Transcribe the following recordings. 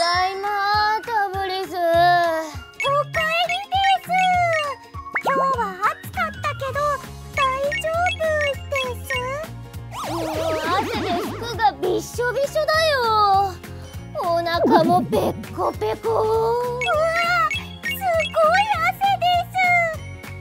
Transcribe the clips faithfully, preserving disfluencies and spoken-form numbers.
だいま、タブリス。おかえりです。今日は暑かったけど大丈夫です。もう汗で服がびっしょびしょだよ。お腹もペッコペコ。うわ、すごい汗です。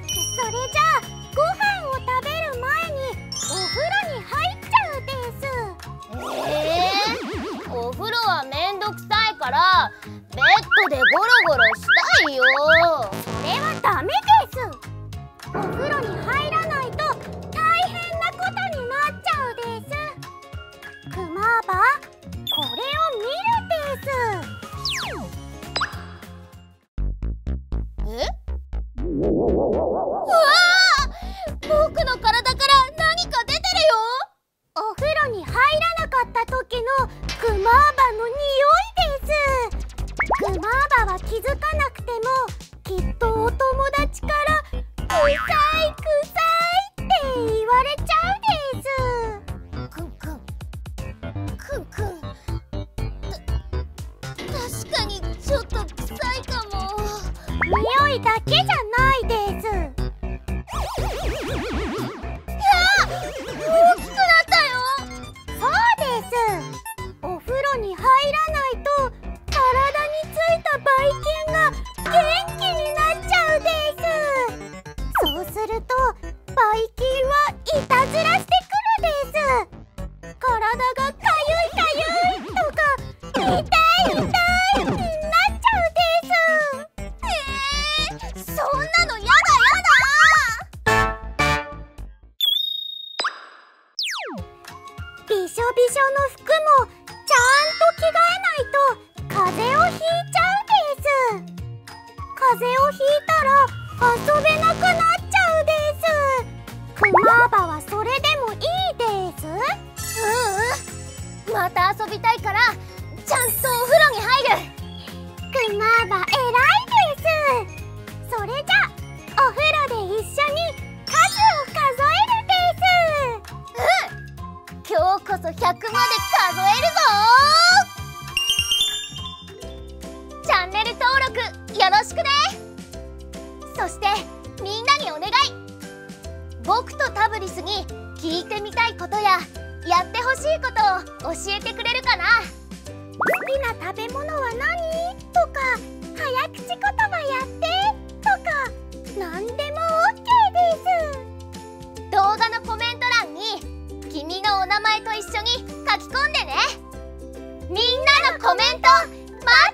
それじゃあご飯を食べる前にお風呂に入っちゃうです。えー、お風呂はめんどくさいからベッドでゴロゴロしたいよ。それはダメです。お風呂に入らないと大変なことになっちゃうです。クマーバ、これを見るです。え？うわー！僕の体から何か出てるよ。お風呂に入らなかった時のクマーバの匂いです。クマーバは気づかなくてもきっとお友達から「臭い臭い」って言われちゃうです。クンクンクンクン、た確かにちょっと臭いかも。匂いだけじゃないです。大きくなったよ。そうです。お風呂に入らないと体についたばい菌が元気になっちゃうです。そうするとばい菌はいたずらしてくるです。体がかゆいかゆいとか痛い痛いになっちゃうです。えー、そんなのやだやだ。びしょびしょの服もちゃんと着替えないと風邪をひいちゃうです。風邪をひいたら遊べなくなっちゃうです。クマーバはそれでもいいです。ううん、また遊びたいからちゃんとお風呂に入る。クマーバ偉いです。それじゃお風呂で一緒に数を数えるです。うん、今日こそひゃくまで数えるぞ。チャンネル登録よろしくね。そしてみんなにお願い。僕とタブリスに聞いてみたいことややってほしいことを教えてくれるかな。好きな食べ物は何とか、早口言葉やってとか、何でも オーケー です。動画のコメント欄に君のお名前と一緒に書き込んでね。みんなのコメント待って